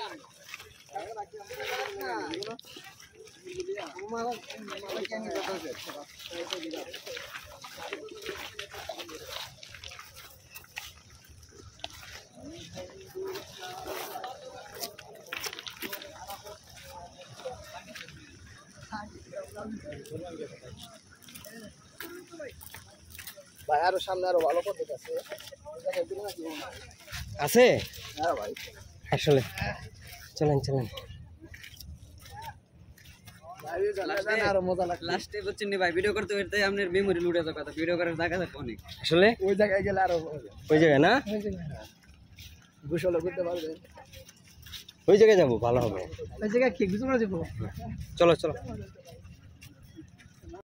ভাই আরো সামনে আরো ভালো পদ্ধতি আছে আছে হ্যাঁ ভাই আসলে চলেন চলেন আরো মজা লাগে লাস্টে বুঝছেন ভাই ভিডিও করতে করতে আপনার মেমোরি লুটে যাওয়ার কথা ভিডিও করার জায়গা থাকে অনেক আসলে ওই জায়গায় গেলে আরো ওই জায়গায় না গোসল করতে পারবে ওই জায়গায় যাবো ভালো হবে ওই জায়গায় কি গোসল করা যাবো চলো চলো